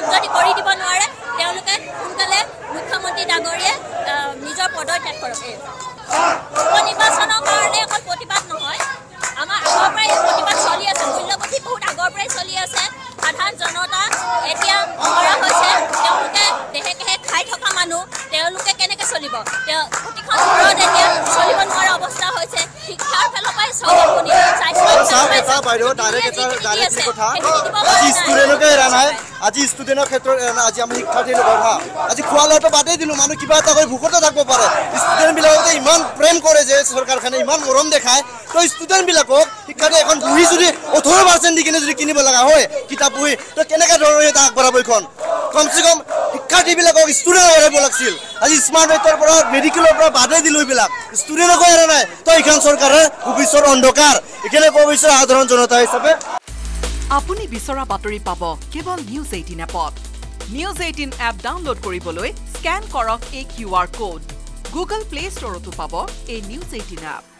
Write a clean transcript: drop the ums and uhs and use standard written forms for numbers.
এইবিলাক যদি কৰি দিব নোৱাৰে তেওঁলোকে সোনকালে মুখ্যমন্ত্ৰী ডাঙৰীয়ে নিজৰ পদত্যাগ কৰক উপনিৰ্বাচনৰ কাৰণে অকল প্ৰতিবাদ নহয় আমাৰ আগৰ পৰাই প্ৰতিবাদ চলি আছে মূল্যবৃদ্ধি বহুত আগৰ পৰাই চলি আছে সাধাৰণ জনতা এতিয়া মৰা হৈছে তেওঁলোকে দেহে কেহে খাই থকা মানুহ তেওঁলোকে কেনেকৈ চলিব প্ৰতিখন ঘৰত এতিয়া চলিব নোৱাৰা অৱস্থা হৈছে শিক্ষাৰ ফালৰ পৰাই চব আপুনি আজি ষ্টুডেণ্টৰ ক্ষেত্ৰত আজি আমি শিক্ষাৰ্থীৰ লগত আজি খোৱা লোৱাটো বাদেই দিলোঁ মানুহ কিবা এটা কৰি ভোকতে থাকিব পাৰে ষ্টুডেণ্টবিলাকে ইমান প্ৰেম কৰে যে চৰকাৰখনে ইমান মৰম দেখায় তো ষ্টুডেণ্টবিলাকক শিক্ষাৰ্থী এখন বহি যদি 18% দি কিনে যদি কিনিব লগা হয় কিতাপ বহি তো কেনেকৈ ধৰণে এটা আগবঢ়াব এইখন কমচে কম শিক্ষাৰ্থীবিলাকক ষ্টুডেণ্টক এৰাব লাগিছিল আজি স্মাৰ্ট ৰেটৰ পৰা মেডিকেলৰ পৰা বাদেই দিলোঁ এইবিলাক ষ্টুডেণ্টকো এৰা নাই তো এইখন চৰকাৰে ভৱিষ্যতৰ অন্ধকাৰ এইখিনি ক'ব বিচাৰে সাধাৰণ জনতা হিচাপে আপুনি বিচৰা বাতৰি পাব কেৱল নিউজ 18 এপত নিউজ 18 এপ ডাউনলোড কৰিবলৈ স্ক্যান কৰক এই QR কোড গুগল প্লে ষ্টৰতো পাব এই নিউজ 18 এপ